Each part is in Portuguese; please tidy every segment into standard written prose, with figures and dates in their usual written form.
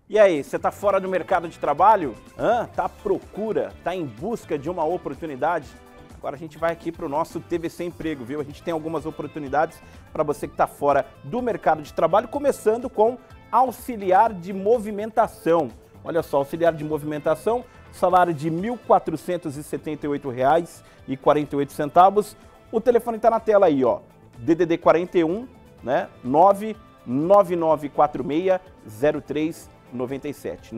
E aí, você está fora do mercado de trabalho? Está à procura? Está em busca de uma oportunidade? Agora a gente vai aqui para o nosso TVC Emprego, viu? A gente tem algumas oportunidades para você que está fora do mercado de trabalho, começando com auxiliar de movimentação. Olha só, auxiliar de movimentação, salário de R$ 1.478,48. O telefone está na tela aí, ó. DDD 41, né? 999460397.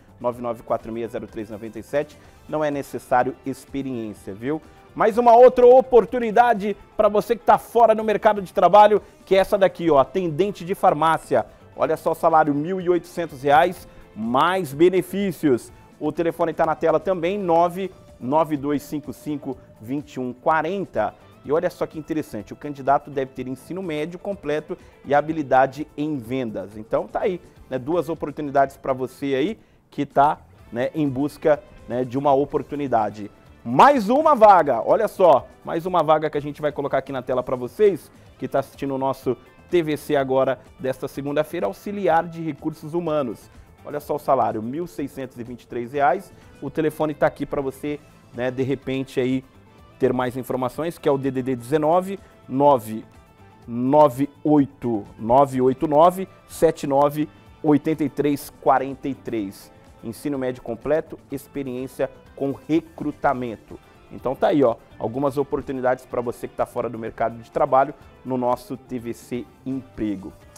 999460397. Não é necessário experiência, viu? Mais uma outra oportunidade para você que está fora no mercado de trabalho, que é essa daqui, ó, atendente de farmácia. Olha só o salário, R$ 1.800, mais benefícios. O telefone está na tela também, 99255-2140. E olha só que interessante, o candidato deve ter ensino médio completo e habilidade em vendas. Então tá aí, né, duas oportunidades para você aí que está, né, em busca, né, de uma oportunidade. Mais uma vaga, olha só, mais uma vaga que a gente vai colocar aqui na tela para vocês, que está assistindo o nosso TVC agora desta segunda-feira, auxiliar de recursos humanos. Olha só o salário, R$ 1.623. O telefone está aqui para você, né, de repente aí ter mais informações, que é o DDD 19 98989 798343. Ensino médio completo, experiência com recrutamento. Então tá aí, ó, algumas oportunidades para você que está fora do mercado de trabalho no nosso TVC Emprego.